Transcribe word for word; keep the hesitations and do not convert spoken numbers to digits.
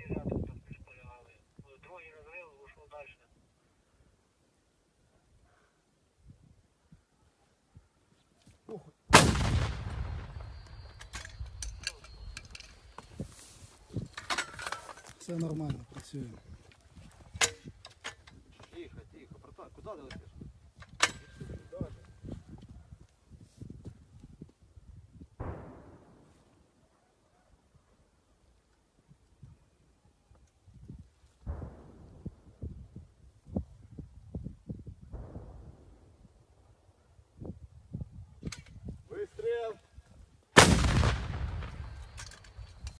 рядом там спостерігали. Другий розрив вийшов далі. Все нормально, працюємо. Тихо, тихо, братан, куди ти летиш?